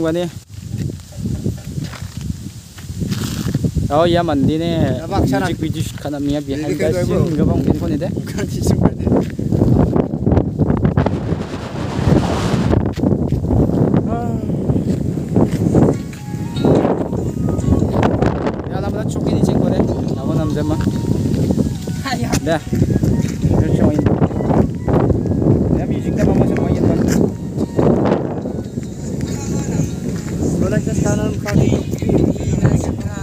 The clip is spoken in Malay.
bani. Oh iya mandi nih. Music video karena Mia behind the scene gabung ini kon ide. Ya lama dah coki ni ceng kore. Nama nam jema. Dah. Terus ini. Ya music dah mama semua ini kan. Boleh kita tanam kaki.